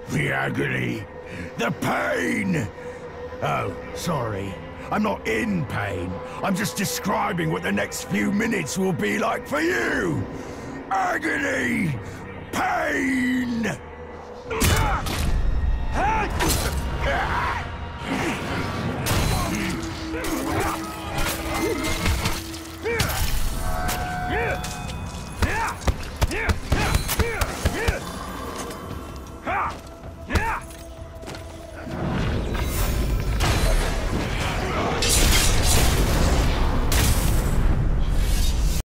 The agony. The pain. Oh, sorry. I'm not in pain. I'm just describing what the next few minutes will be like for you. Agony. Pain.